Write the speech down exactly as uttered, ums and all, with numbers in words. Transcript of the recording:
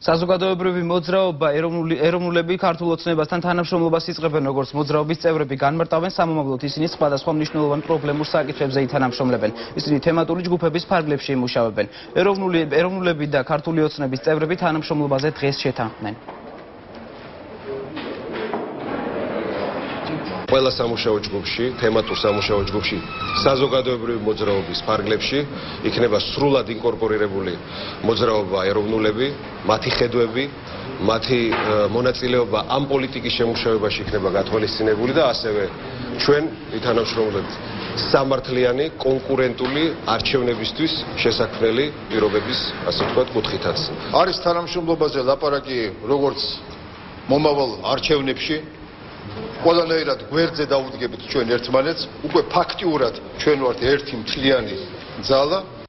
საზოგადოებრივი მოძრაობა ეროვნულები ქართულ ოცნებასთან თანამშრომლობას იწყებენ, როგორც მოძრაობის წევრები განმარტავენ სამომავლოდ ისინი სხვადასხვა მნიშვნელოვან პრობლემურ საკითხებზე ითანამშრომლებენ. ისინი თემატური ჯგუფების ფარგლებში იმუშავებენ. ეროვნულები და ქართული ოცნების წევრები თანამშრომლობაზე დღეს შეთანხმდნენ. ყველა სამუშაო ჯგუფში, თემატურ სამუშაო ჯგუფში, საზოგადოებრივი მოძრაობის ფარგლებში იქნება სრულად ინკორპორირებული მოძრაობა ეროვნულები, მათი ხედვები, მათი მონაწილეობა ამ პოლიტიკის შემუშავებაში იქნება გათვალისწინებული და ასევე ჩვენ ვითანამშრომლებთ სამართლიანი, კონკურენტული არჩევნებისთვის შესაქმნელი პირობების, ასე ვთქვათ, კუთხითაც. არის თანამშრომლობაზე ლაპარაკი როგორც მომავალ არჩევნებში ყველანაირად გვერდზე დავუდგებით ჩვენ ერთმანეთს, უკვე ფაქტიურად ჩვენ ვართ ერთი მთლიანი ძალა.